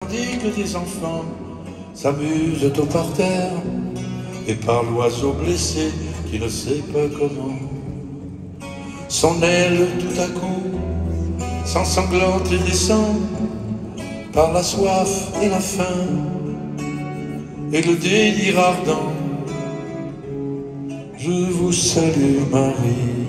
tandis que des enfants s'amusent au parterre, et par l'oiseau blessé qui ne sait pas comment. Son aile tout à coup s'ensanglante et descend par la soif et la faim et le désir ardent. Je vous salue Marie.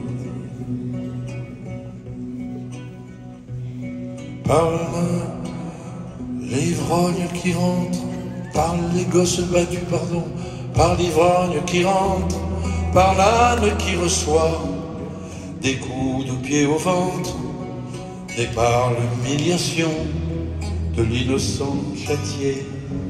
Par l'ivrogne qui rentre, par les gosses battus, pardon, par l'ivrogne qui rentre, par l'âne qui reçoit des coups de pied au ventre, et par l'humiliation de l'innocent châtié,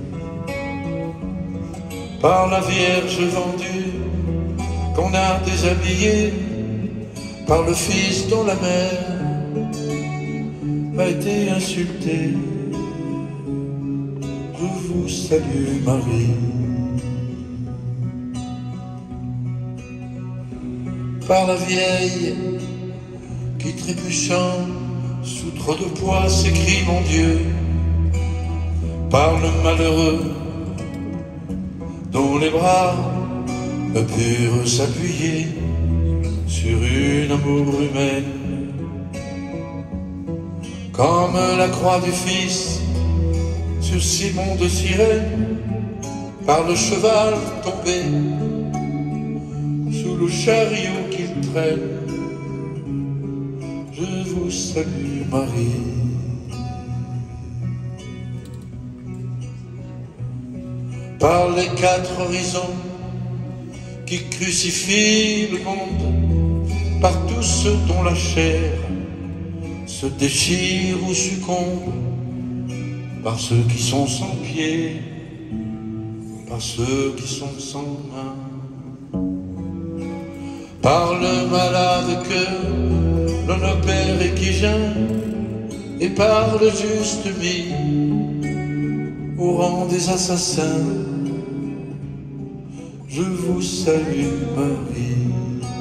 par la Vierge vendue qu'on a déshabillée, par le fils dont la mère a été insultée. Je vous salue Marie. Par la vieille qui trébuchant sous trop de poids s'écrie mon Dieu, par le malheureux dont les bras ne purent s'appuyer sur une amour humaine, comme la croix du Fils sur Simon de Cyrène, par le cheval tombé sous le chariot qu'il traîne. Je vous salue Marie. Par les quatre horizons qui crucifient le monde, par tous ceux dont la chair se déchire ou succombe, par ceux qui sont sans pieds, par ceux qui sont sans mains, par le malade que l'on opère et qui gêne, et par le juste mis au rang des assassins. Je vous salue Marie.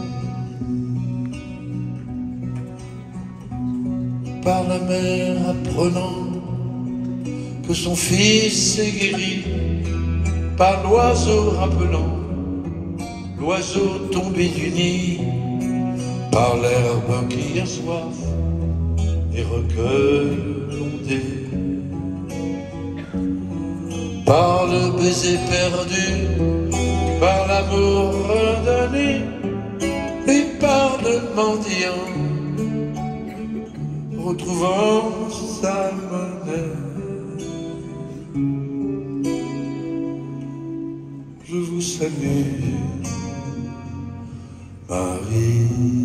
Par la mère apprenant que son fils est guéri, par l'oiseau rappelant l'oiseau tombé du nid, par l'herbe qui a soif et recueille l'ondée, par le baiser perdu, par l'amour redonné, et par le mendiant retrouvant sa monnaie. Je vous salue Marie.